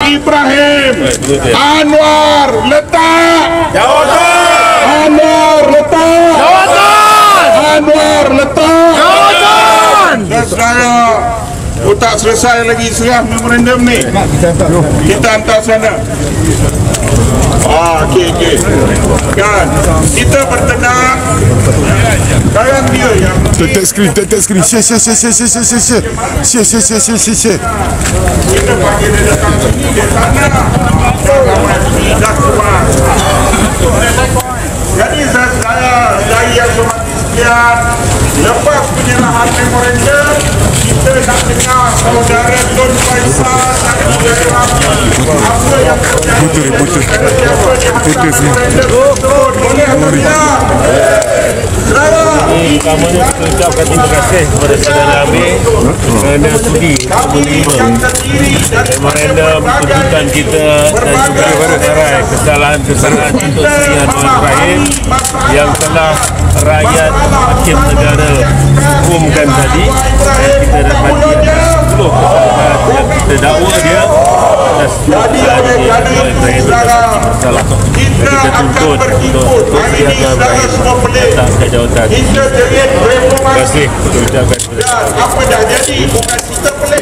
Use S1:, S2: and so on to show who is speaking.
S1: Ibrahim Anwar letak
S2: Jawatan.
S1: Anwar letak
S2: Jawatan.
S1: Anwar letak
S2: Jawatan.
S1: dan saudara tak selesai lagi serah memorandum ni, kita hantar sana. Okey. Kan kita bertenang. Sekarang dia yang
S3: Tetek screen, share.
S1: kita panggil dia datang sini, dia sana dah keluar. Jadi saya dari yang hormati sekian, lepas penyerahan memorandum, kita nak dengar saudara Tun Faisal apa yang terjadi. Boleh tidak?
S4: Pertamanya kita ucapkan terima kasih kepada saudara Amir kerana sudi menerima memorandum tuntutan kita dan juga menerai kesalahan-kesalahan untuk Seri Anwar Ibrahim yang telah rakyat hakim negara hukumkan tadi, dan kita dapati ada 10 kesalahan yang kita dakwa dia atas kesalahan dia Anwar Ibrahim bersalah. Kita tuntut untuk Seri Anwar Ibrahim datang ke jawatan. Terima kasih. Kita ucapkan kepada
S1: apa dah jadi, bukan kita pelik.